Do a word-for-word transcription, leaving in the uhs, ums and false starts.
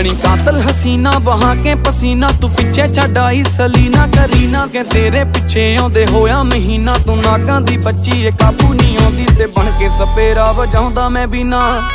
बनी कातल हसीना बहा के पसीना, तू पिछे छड्ड आई सलीना करीना के तेरे पिछे आउंदे होया महीना। तू नागां दी बच्ची ए काबू नहीं आउंदी ते बन के सपेरा वजाउंदा मैं भी ना।